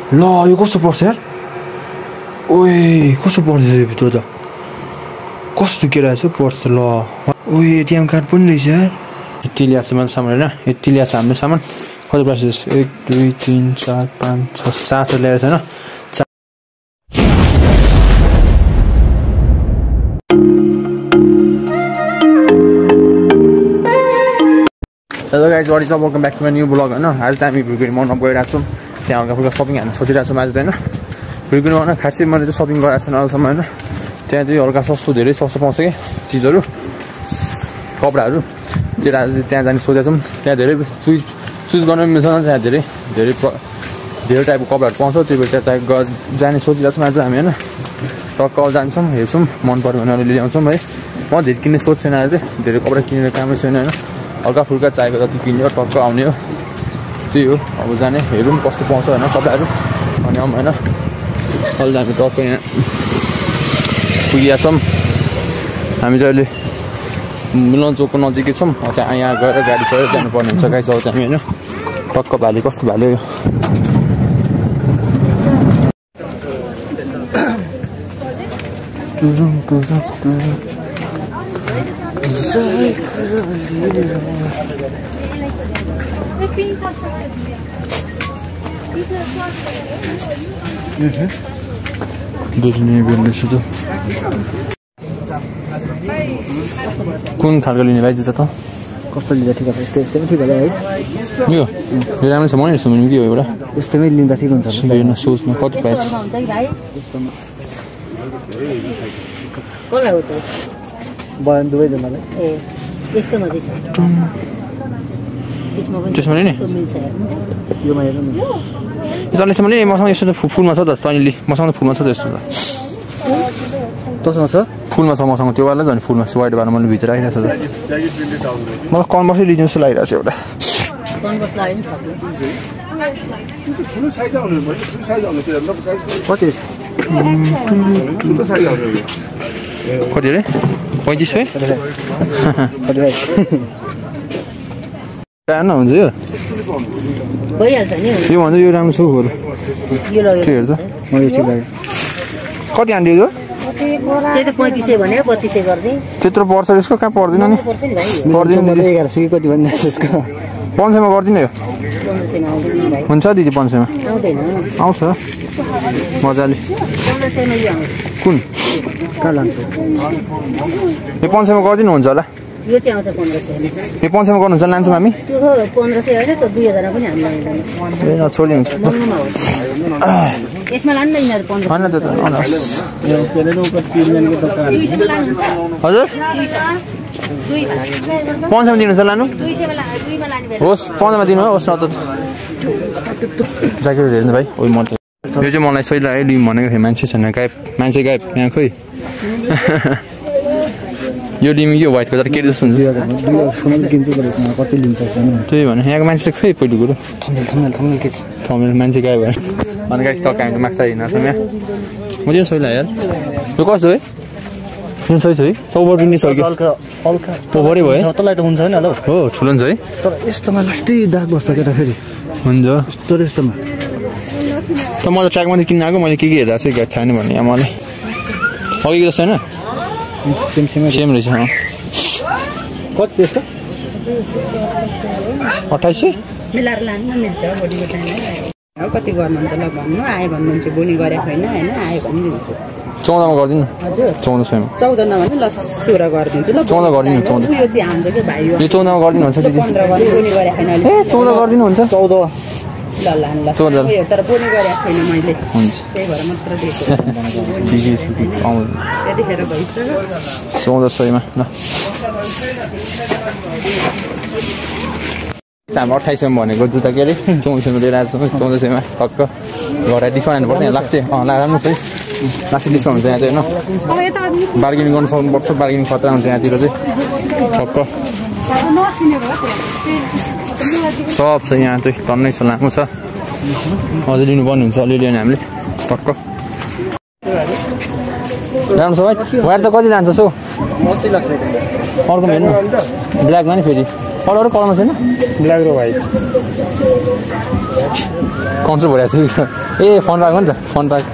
ल यो कस्तो पर्छ यार ओए कस्तो पर्छ यो भित्र त कस्तो केराछ पर्छ ल ओए एटीएम कार्ड पनि रहेछ यार यति ल्याएको छ मैले सामान हैन यति ल्याएको छ हाम्रो सामान कति प्राइस 1 2 3 4 5 6 7 ल्याएको छ हैन Hello guys, what is up? Welcome back to my new vlog. हैन आज त हामी भ्रिकुटी मन्डप गइरहेको छौं त्यहाँ हल्का फुल्का शपिङ गर्न सोचिरहेको छौं आज त हैन भ्रिकुटी मन्डप खासै मैले त शपिङ गरेको छैन अहिलेसम्म हैन त्यहाँ चाहिँ हल्का सस्तो धेरै सस्तो पाउँछ के चीजहरु कपडाहरु त्यहाँ आज त्यहाँ जाने सोचेको छौं त्यहाँ धेरै चुज गर्न मिल्छ न त्यहाँ धेरै टाइपको कपडाहरु पाउँछ त्यो भएर चाहिँ जाने सोचिरहेको छौं आज हामी हैन टक्क जान्छौं हेर्छौं मन पर्यो भने अलि ल्याउँछौं है म धेरै किन्ने सोच छैन आज धेरै कपडा किनेर कामै छैन हैन हल्का फुल्का चाहिएको जति किन्यो टक्क आउने हो त्यही हो अब जाने हेरौँ कस्तो पाउँछ हैन कपडाहरु अनि आउँ हैन अहिले हामी टक्क यहाँ पुगिया छौं हामी चाहिँ अहिले मिलन चोकको नजिकै छौं त्यहाँ यहाँ गएर गाडी चढेर जानुपर्ने हुन्छ गाइस अब हामी हैन टक्क भाले कस्तो भाले यो कुन खालको लिने भाइ जुत्ता त कस्तो लिँदा ठिक हुन्छ यस्तै पनि ठिक होला है यो राम्रो छ म नि हेर्छु भने के हो एउटा यस्तैमै लिँदा ठिक हुन्छ हेर्न सोचमा कति प्राइस कसलाई हो त बयान दुवै जनालाई ए यस्तोमा चाहिँ छ त्यसमा नि योमा हेर्नु नि यो तलेसम्म नि मसँग यस्तो त फुलमा छ त तैँले मसँग फुलमा छ त यस्तो त तसँग छ फुलमा छ मसँग त्यो वाला झन् फुलमा वाइट वाला मैले भित्र आइरहेको छ मलाई कन्भर्सै लिदिनु जस्तो लागिरहेको छ एउटा कन्भर्स लाग्यो कति अरे 35 होइन हुन्छ यो भइहाल्छ नि यो भन्दा यो राम्रो छ बरु यो त्यो हेर्दा मैले ठिक लाग्यो कति हान्दियो यो त्यही त 3500 भने 3200 गर्दै त्यत्रो पर्छ यसको कहाँ पर्दैन नि पर्छ नि भाइ पर्दैन 1100 कि कति भन्ने त्यसको 500 मा गर्दिन यो 1500 मा आउँदैन भाइ हुन्छ दिदी 500 मा आउँदैन आउँछ मजाले 1500 मा यो आउँछ कुन कहाँ लान्छ यो 500 मा गर्दिनु हुन्छ होला यो चाहिँ आउँछ 1500 यो 500 मा गर्नुहुन्छ लान्छौँ हामी त्यो 1500 हैन त 2000 पनि हामी लाउँदैन ए छोडिदिन्छ यसमा लान्न नि 1500 हैन त यो केरेलोको पिरियनको दोकान हजुर 500 मा दिनुहुन्छ लानु 200 मा 2 मा लाने होस् 500 मा दिनु होस् न त ज्याकेट हेर्नु भाइ ओइ म त यो चाहिँ मलाई सही लाग्यो लिम भनेको थिएँ मान्छे छैन गायब मान्छे गायब यहाँ खोइ यो लिम यो व्हाइट कलर के जस्तो हुन्छ कति लिन्छ त्यही भने यहाँको मान्छे चाहिँ खोइ पहिलो कुरो थम्नेल के थम्नेल मान्छे गायब भयो अनि गाइस टक्क हामी माक्स हिँड्छौँ यहाँ म चाहिँ सही लाग्यो यार यो कस्तो है यो सही छ है चौबर पनि सक्यो हल्का पोखरै भयो तँलाई त हुन्छ हैन ल हो ठुलो हुन्छ है तर यस्तोमा लास्टै दाग बस्छ केटा फेरि हुन्छ यस्तोमा त म त ट्र्याकमा चाहिँ किन्न आएको मैले के हेरेको छु गाडी छैन भने यहाँ मलाई अघि जस्तो होइन सेम रहेछ कति त्यस्तो 2800 मिलाएर लानु मिल्छ बडीको टाइम कति गर्नुहुन्छ ल भन्नु आयो भन्नुहुन्छ बोनी गरेको होइन हैन आयो भने दिन्छु 14 मा गरिदिनु हजुर 1400 मा 14 नभने ल 16 गरिदिन्छु ल 14 गरिदिनु 14 यो चाहिँ हान्छ के भाइ यो 14 मा गरिदिनु हुन्छ दिदी 15 गर्ने बोनी गरेको छैन ए 14 गरिदिनु हुन्छ 14 ल ल 14 यो तर बोनी गरेको छैन मैले हुन्छ त्यही भएर मात्र दिएको दिदी आउँछ यतिखेर भइसक्यो 1400 मा ल हामी 2800 मा भनेको जुत्ता के अरे 2400 मा लिएर आएको छौँ 1400 मा टक्क घरै डिस्काउन्ट हान्नुपर्छ यहाँ लास्टै राम्रो छ है लास्टै डिस्काउन्ट हुन्छ यहाँ चाहिँ होइन बार्गेनिङ गर्नु सक्नुपर्छ बार्गेनिङ खतरा हुन्छ यहाँतिर चाहिँ टक्क सब छ यहाँ चाहिँ टन्नै छ लामो छ अझै लिनुपर्ने हुन्छ अलिअलि अनि हामीले टक्क राम्रो छ भाइ वायर त कति लान्छ सो अर्को हेर्नु ब्ल्याकमा नि फेरि अरू कलरमा छैन ब्ल्याक र व्हाइट कन्सो भइरहेको छ ए फन पार्क हो नि त फन पार्क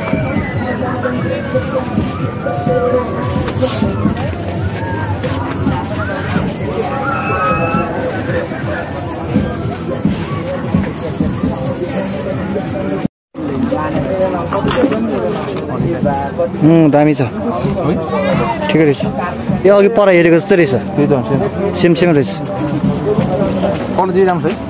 दामी छ ठिकै रहेछ यो अघि पर हेरेको जस्तो रहेछ त्यही त सेम सेम रहेछ क्वालिटी राम्रो छ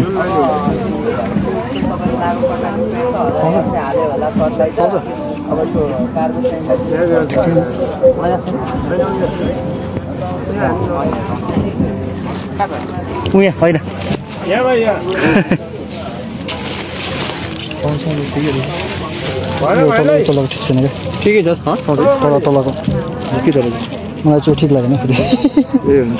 उयो होइन तलको ठिक छैन ठिकै छ तलको के त मलाई चाहिँ ठिक लागेन फेरि ए हुन्छ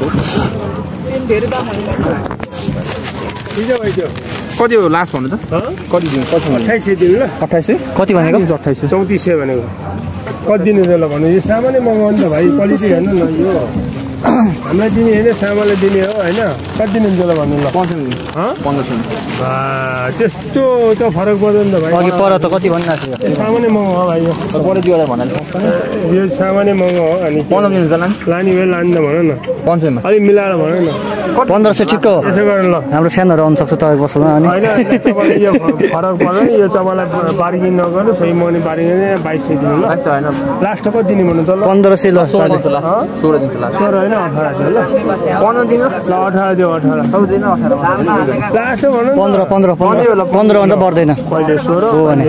कति हो लास्ट भन्नु त कति दिनु 2800 दिनु ल 2800 कति भनेको 2800 3400 भनेको कति दिनु त ल भन्नु यो सामान्य मगाउनु नि त भाइ क्वालिटी हेर्नु न यो हामीलाई दिने होइन सामानलाई दिने हो होइन कति दिनुहुन्छ ल भन्नु ल 1500 त्यस्तो त फरक पर्दैन त भाइ अघि पर त कति भनिरहेको थियो सामान्य महँगो हो भाइ यो पर 2000 भन्नाले यो सामान्य महँगो हो अनि 15 दिनु त लाने भए लाने त भन न 500 मा अलिक मिलाएर भन न 1500 ठिक्क हो यसो गर्नु ल हाम्रो फ्यानहरू आउनु सक्छ तपाईँ बस्नुमा अनि होइन तपाईँलाई यो फरक पर्दैन यो तपाईँलाई बार्गेनिङ नगर्नु सही मनी बार्गेनिङ 2200 दिनु ल होइन लास्ट कति दिने भन्नु त ल 1500 ल 16 दिन्छ लास्ट 16 दिन्छ लास्ट 16 होइन 18 दिनु ल 15 दिनु ल 18 दियो 18 सब दिनु 18 लास्ट भन्नु 15 भन्दा बढ्दैन कहिले 16 हो भने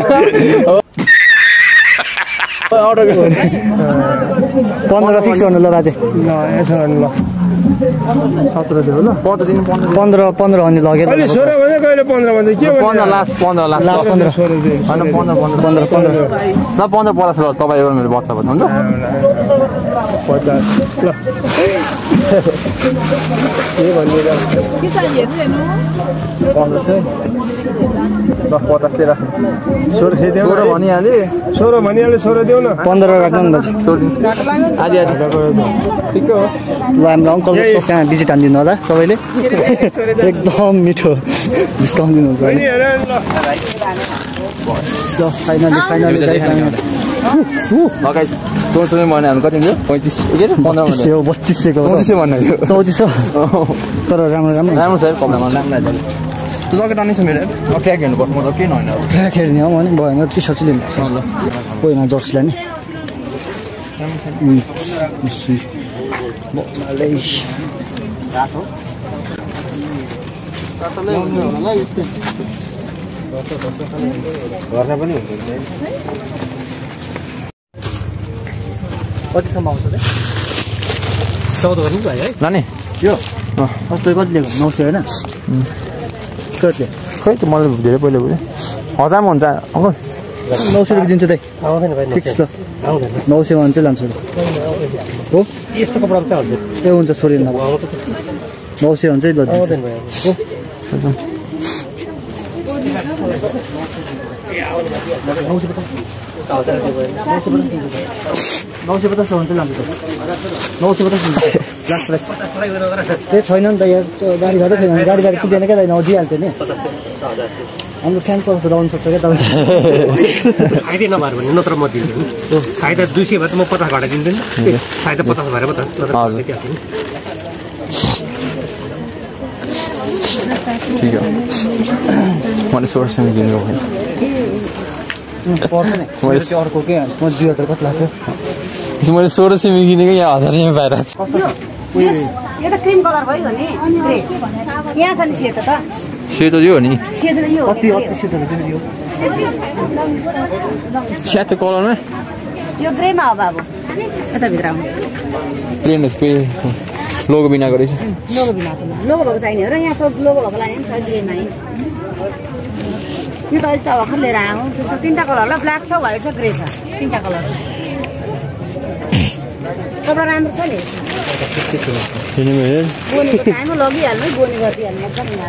अर्डर 15 फिक्स गर्नु ल बाजे ल यसो गर्नु ल 17 दियो ल 15 दिनु 15 भन्ने लगेर कहिले 16 भने कहिले 15 भने के 15 लास्ट 15 लास्ट 15 16 दियो होइन 15 ल 15 पलास ल तपाईँ एउटा मेरो बच्चा भन्नु हुन्छ 50 ल के भनिएर 1500 ल 50 राख्नु 16 दियो 16 भनिहाले 16 भनिहाले 16 दियो न 15 राख्नु न 16 दिन्छ आदि आदि ठिक हो ल हाम्रो अङ्कलको त्यहाँ भिजिट हानिदिनु होला सबैले एकदम मिठो डिस्काउन्ट दिनुहुन्छ ल फाइनली गाइस सोच्नु भने हामी कति दिन्छ 35 के 15 भन्दा 3200 को 3400 भन्नु 3400 तर राम्रो छ कपडामा राम्रो लाग्छ त्यो जकेट आउने छ मेरो ट्र्याक हेर्नुपर्छ म त के नहोइन अब ट्र्याक हेर्ने हो भने भएन टी सर्ट चाहिँ लिनुपर्छ ल कोही न जर्सी लाने कतिसम्म आउँछ त 14 गर्नु भयो है लाने यो कति लिएको 900 होइन कति खै त मलाई धेरै पहिला भयो 1000 मा हुन्छ अङ्कल 900 रुपियाँ दिन्छु त आउँदैन भाइ फिक्स ल 900 मा चाहिँ लान्छु हो यस्तो कपडा चाहिँ हुन्छ ए हुन्छ छोरी न 900 हुन्छ ल आउँदैन भाइ हो 950 हुन्छ लान्छु 950 लास्ट प्राइस त्यही छैन नि त यहाँ गाडी घाटै छैन गाडी पुगेन क्या नदिइहाल्थ्यो नि हाम्रो फ्यान चलाउँछ आउनु सक्छ क्या तपाईँ आइदिए नभएर भने नत्र म दिन्छु सायद 200 भए त म 50 घटाइदिन्छु नि सायद 50 भएर पो त ठीक हो मैले सोर्स में दिनु हो पर्छ नि मैले अर्को के म 2000 कति लाग्यो मैले 1600 में किनेको यहाँ 1000 में बाहिर यो त क्रीम कलर भयो नि यहाँ छ नि सेतो त सेतो यो हो नि सेतो यो कति सेतो यो सेतो कलरमा यो ग्रेमा हो बाबु यता भित्र आउनु प्लेन पे लोगो बिना गरेछ लोगो बिना लोगो भएको चाहिने हो र यहाँ सब लोगो भएको लागि छ ग्रेमा यो त अहिले चौखर लिएर आऊ त्यसको तीनटा कलर ल ब्ल्याक छ व्हाइट छ ग्रे छ तीनटा कलर छ कपडा राम्रो छ नि बोनीको टाइममा लगिहाल्नु बोनी गरिदिइहाल्नु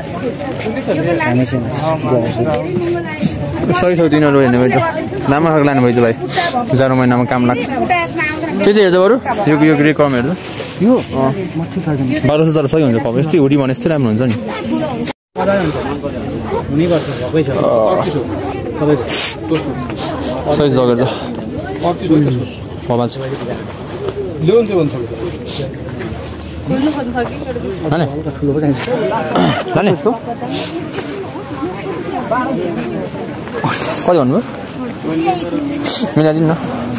सही सौ दिनहरू हेर्ने भयो राम्रो खालको लानु भयो भाइ जाडो महिनामा काम लाग्छ त्यो चाहिँ हेर्दा बरु यो ग्रे कम हेर्दा यो 1200 तर सही हुन्छ कप यस्तै हुडी भने यस्तै राम्रो हुन्छ नि हुनै पर्छ भकै छ सबैको सही जग्गा त मोबाइल छ ल्याउनु त्यो भन्छ लाने ठुलो पो चाहिन्छ लाने कति भन्नुभयो मिलाइदिनु न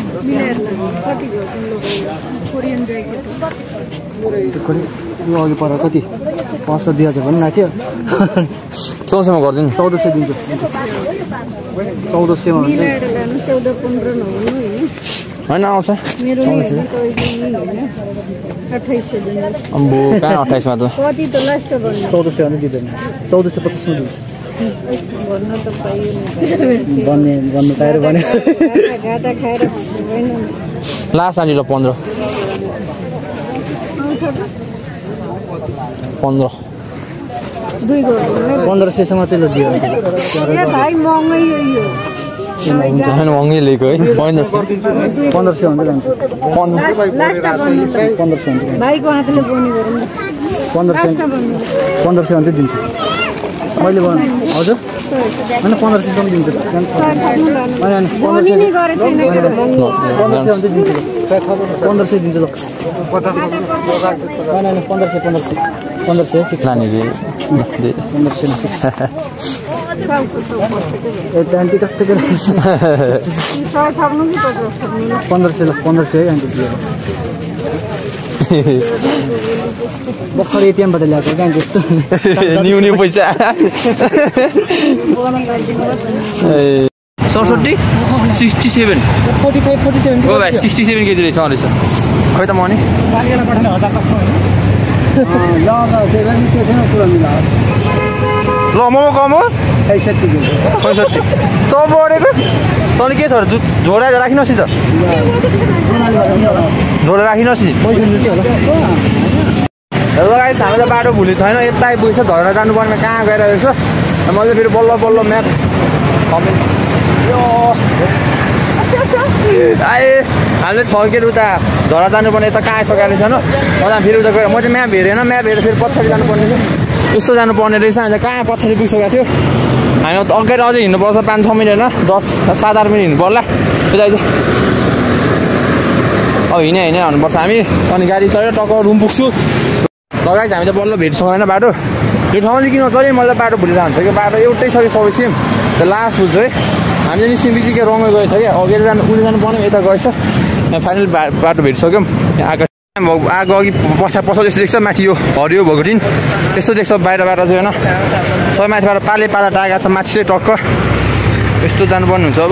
यो अघि पर कति 5,000 भन्नु भएको थियो 1400 गरिदिनु 1400 दिन्छु 1400 मा हुन्छ 14-15 नहुनु हैन होइन आउँछ मेरो नि 2800 दिनु अम्बो कहाँ 28 मा त कति त लास्ट भन्नु 1400 भने दिँदैन 1450 मा दिन्छु भन्न त पाइएन भन्नु पाएर भने घाटा खाएर होइन लास्ट आनी ल 15 दुई गर्नु 1500 सम्म चाहिँ ल दियो ए भाइ महँगै हो यो हुन्छ हैन महँगै लिएको है 1500 भन्दै जान्छ 1500 भाइको हातले बोनी गरौँ 1500 भने दिन्छु मैले हजुर हैन 1500 सम्म दिन्छु हैन 1500 बोनी गरे छैन 1500 दिन्छु 1500 दिन्छु ल हैन 1500 फिक्स लाने कि 1500 फिक्स ए प्यान्टी कस्तो के 100 थप्नु कि 50 1500 ल 1500 है आन्टी दियो भर्खर एटिएमबाट ल्याएको क्या त्यस्तो न्यू पैसा 67 67 45-47 ओ भाइ 67 केजी रहेछ रहेछ खै त मनी ल मोमो कम हो 65 त बढेको तँले के छ झोरा राखिनुहोस् त झोरा राखिनुहोस् हेलो गाइस हामी त बाटो भुले छैन यता आइपुगेछ धरेर जानुपर्ने कहाँ गएर रहेछ मैले फेरि बल्ल बल्ल म्याप आए हामीले थर्केर उता झरा जानुपर्ने यता कहाँ आइसकेको रहेछ होइन मलाई फेरि उता गएर म चाहिँ म्याप हेरेन म्याप हेरेर फेरि पछाडि जानुपर्ने थियो यस्तो जानुपर्ने रहेछ हामी कहाँ पछाडि पुगिसकेको थियो हामी अगाडि अझै हिँड्नुपर्छ 5-6 मिनट होइन 10-7-8 मिनट हिँड्नु पर्ला यता चाहिँ अब हिँड्ने भन्नुपर्छ हामी अनि गाडी चढेर टक्क रुम पुग्छु लगाइस हामी त बल्ल भेट्छौँ होइन बाटो यो ठाउँमा चाहिँ किन चल्यो मैले बाटो भुलेर हुन्छ कि बाटो एउटै छ कि सबै सेम त लास्ट बुझ्छु है हामी चाहिँ निस्किनु बित्तिकै रङै गएछ क्या अघि जानु पर्ने यता गएछ फाइनल बाटो भेटिसक्यौँ आगो अघि पछाडि जस्तो देख्छ माथि यो हरियो भोगटिन यस्तो देख्छ बाहिरबाट चाहिँ होइन सबै माथिबाट पाला टागा छ माथि चाहिँ टक्क यस्तो जानुपर्ने हुन्छ अब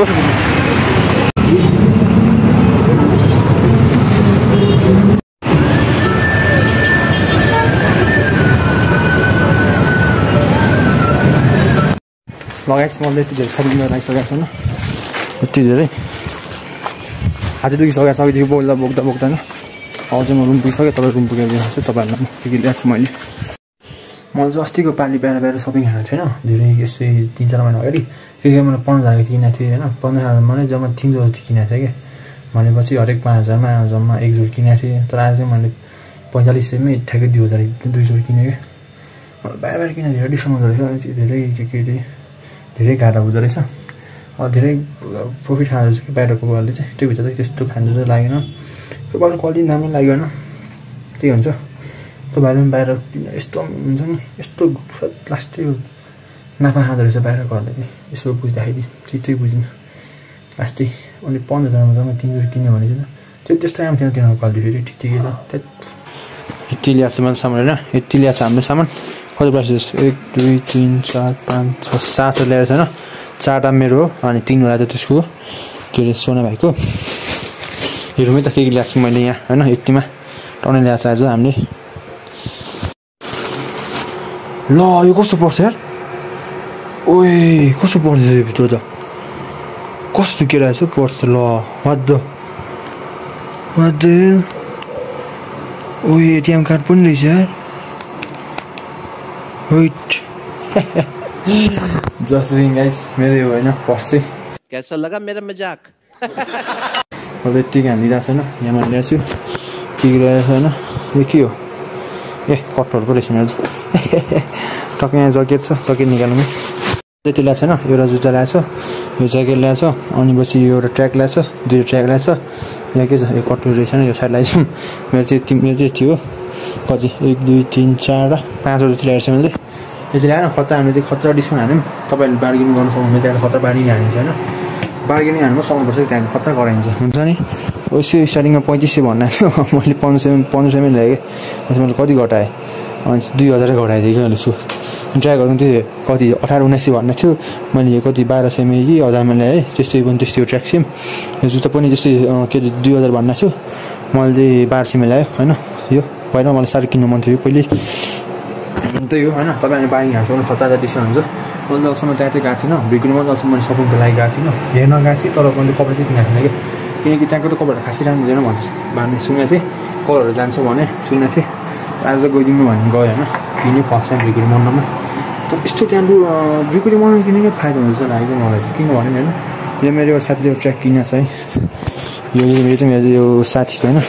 लगाइस मैले यति धेरै सपिङ गरेर आइसकेको छु यति धेरै हात दुखिसकेको सकेदेखि बोक्दा होइन अब चाहिँ म रुम पुगिसकेँ तपाईँ रुम पुगेर दिनुहोस् तपाईँहरूलाई के के ल्याएको छु मैले चाहिँ अस्तिको पालि बाहिर सपिङ हेर्नु थिएन धेरै यस्तै 3-4 महिना अगाडि के मैले 5,000 किनेको थिएँ होइन 15,000मा नै जम्मा 3 जोडी किनेको थिएँ क्या भनेपछि हरेक 5,000मा जम्मा 1 जोडी किनेको थिएँ तर आज चाहिँ मैले 4500मै ठ्याक्कै 2 जोडी किनेँ क्या बाहिर किनेर धेरै डिस्काउन्ट हुँदो रहेछ धेरै धेरै घाटा हुँदो रहेछ अब धेरै प्रफिट खाँदो रहेछ कि बाहिरको वालले चाहिँ त्यो भित्र चाहिँ त्यस्तो खानु चाहिँ लागेन त्यो वालको क्वालिटी राम्रो लागेन त्यही हुन्छ त्यो भाइले पनि बाहिर यस्तो हुन्छ नि यस्तो लास्टै नाफा खाँदो रहेछ बाहिरकोहरूले चाहिँ यसो बुझ्दाखेरि चित्तै बुझ्नु लास्टै अनि 5,000मा जम्मा 3 जोडी किन्यो भने चाहिँ त्यो त्यस्तो राम्रो थिएन तिनीहरूको क्वालिटी फेरि ठिकै छ यति ल्याएको छ मैले सामान होइन यति ल्याएको छ हाम्रो सामान कति प्राइस 1 2 3 4 5 6 7 ल्याएर छैन 4टा मेरो हो अनि 3वटा त त्यसको के अरे सोना भाइको हेरौँ त के ल्याएको छु मैले यहाँ होइन यतिमा टनै ल्याएको छ आज हामीले ल यो कस्तो पर्छ यार ओए कस्तो पर्छ यो भित्र त कस्तो के रहेछ पर्छ ल वाद ओए एटिएम कार्ड पनि रहेछ यार वेट जस्ट गाइस मेरो यो होइन पर्छ कैसा लगा मेरा मजाक अब यतिकै हालिरहेको छैन यहाँ मैले ल्याएको छु के ल्याएको छैन यो के हो ए कटहरको रहेछ मेरो टक्कै यहाँ जकेट छ जकेट निकाल्नु त्यति ल्याएको छैन एउटा जुत्ता ल्याएको छ यो ज्याकेट ल्याएको छ अनि पछि यो एउटा ट्र्याक ल्याएको छ दुईवटा ट्र्याक ल्याएको छ यहाँ के छ यो कटुर रहेछ यो साइड ल्याएछु मेरो चाहिँ थियो कति 1 2 3 4 5 जति ल्याएको छ मैले यति ल्याएन खतरा हामीले चाहिँ खतरा डिस्काउन्ट हाल्यौँ तपाईँहरूले बार्गेनिङ गर्न सक्नुहुन्छ त्यहाँ खतरा बार्गेनिङ हालिन्छ होइन बार्गेनिङ हाल्नु सक्नुपर्छ त्यहाँ खतरा गराइन्छ हुन्छ नि उसको स्टार्टिङमा 3500 भन्नु थियो मैले 1500 ल्याएँ त्यसमा मैले कति घटाएँ अनि 2000 घटाइदिएँ कि मैले सु ट्र्याकहरू त्यो कति 18-19 भन्ने थियो मैले कति 1200 कि 1000 ल्याएँ त्यस्तै पनि त्यस्तै ट्र्याक सेम यो जुत्ता पनि त्यस्तै के 2000 भन्ने थियो मैले 1200 ल्याएँ होइन यो होइन मलाई साह्रै किन्नु मन थियो पहिले त्यही हो होइन तपाईँहरूले बार्गेनिङ हाल्नु खतरा डिस्काउन्ट हुन्छ मैले जबसम्म त्यहाँ चाहिँ गएको थिइनँ भ्रिकुटीमा जबसम्म मैले सपिङको लागि गएको थिइनँ हेर्न गएको थिएँ तर मैले कपडा चाहिँ किनेको थिइनँ कि किनकि त्यहाँको त कपडा खासै राम्रो हुँदैन भन्छ भन्ने सुनेको थिएँ कलरहरू जान्छ भने सुनेको थिएँ आज त गइदिनु भन्ने गयो होइन किन्यो फर्स्ट टाइम भ्रिकुटी मन्डपमा तर यस्तो त्यहाँ भ्रिकुटी मन्डप किनेकै फाइदा हुन्छ जस्तो लागेको मलाई चाहिँ किन भने होइन यो मेरो एउटा साथीले एउटा ट्र्याक किनेको छ है यो चाहिँ मेरो यो साथीको होइन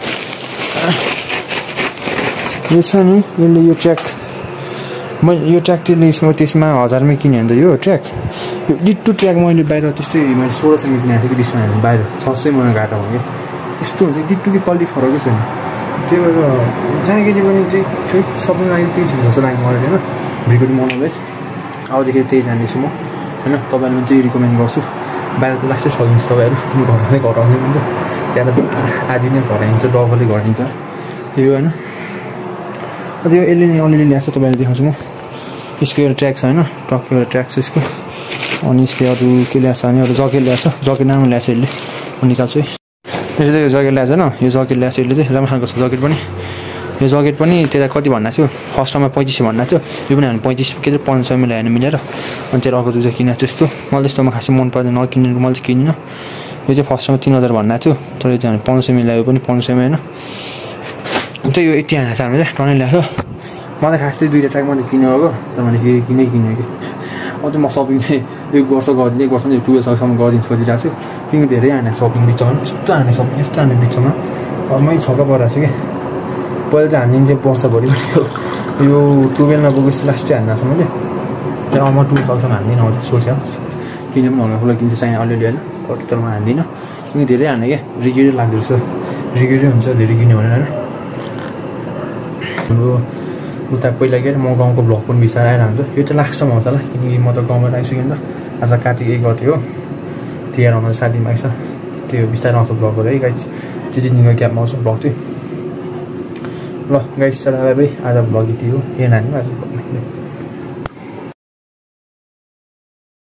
यो छ नि यसले यो ट्र्याक मैले यो ट्र्याक त्यसमा 1000मै किने भने त यो ट्र्याक यो डिट्टु ट्र्याक मैले बाहिर त्यस्तै मैले 1600 किनेको थिएँ कि डिस्काउन्ट हाल्नु बाहिर 600 मलाई घाटा भयो कि यस्तो हुन्छ डिट्टुको क्वालिटी फरकै छैन त्यो ज्याकेटले पनि त्यही सबै लागि त्यही ठिक जस्तो लाग्यो मलाई होइन भ्रिकुटी मन्डपले अबदेखि त्यही जानेछु म होइन तपाईँहरूले पनि त्यही रिकमेन्ड गर्छु बाहिर त लास्टै सकिन्छ तपाईँहरू किन घटाउँदै पनि त्यहाँ त आधी नै घटाइन्छ डबलै घटाइन्छ त्यो होइन त्यो यसले नै अलिअलि ल्याएको छ तपाईँलाई देखाउँछु म यसको एउटा ट्र्याक छ होइन टक्कै एउटा ट्र्याक छ यसको अनि यसले अरू के ल्याएको छ भने एउटा जकेट ल्याएको छ जकेट राम्रो ल्याएको छ यसले म निकाल्छु है यसले चाहिँ यो जकेट ल्याएको छैन यो जकेट ल्याएको छ यसले चाहिँ राम्रो खालको छ जकेट पनि यो जकेट पनि त्यता कति भन्नु थियो फर्स्टमा 3500 भन्नु थियो यो पनि हामी 35 के चाहिँ 500 ल्याएन मिलेर अनि त्यहाँ अर्को जुत्ता किनेको त्यस्तो मलाई त्यस्तोमा खासै मन पर्दैन नकिनेको मैले चाहिँ किनिनँ यो चाहिँ फर्स्टमा 3000 भन्नु थियो तर यो चाहिँ हामी 500 ल्यायो पनि 500 होइन त्यही यो यति हानेको छ हामीले टनै ल्याएको मलाई खास चाहिँ 2टा ट्र्याक मात्रै किन्यो हो तर मैले किने कि अब चाहिँ म सपिङ चाहिँ 1 वर्ष गरिदिने 1 वर्ष 12 सम्म गरिदिनु सोचिरहेको छु किनकि धेरै हाने सपिङ बिचमा यस्तो हाने सपिङ यस्तो हाने बिचमा अब मै छक्क परिरहेको छु कि पहिला चाहिँ हानिदिनु चाहिँ वर्षभरि यो 12मा पुगेपछि लास्टै हान्नु छ मैले त्यहाँ म 12 हान्दिनँ अब सोचेँ किने पनि हल्का फुल्का किन्छ चाहिने अलिअलि होइन कति तर म हान्दिनँ किनकि धेरै हाने क्या रिग्रेटै लाग्दो रहेछ रिग्रेटै हुन्छ धेरै किन्यो भने होइन हाम्रो उता पहिला के म गाउँको भ्लग पनि बिस्तारै आइरहन्छ यो चाहिँ लास्टमा आउँछ होला किनकि म त गाउँमा आइसकेँ नि त आज कार्तिक 1 गते हो तिहार आउनु साथीमा आइछ त्यो बिस्तारै आउँछ भ्लगहरू है गाइस त्यो चाहिँ दिनको ग्यापमा आउँछ भ्लग चाहिँ ल गाइस चला भाइ आज भ्लग यति हो हेर्न हामी आज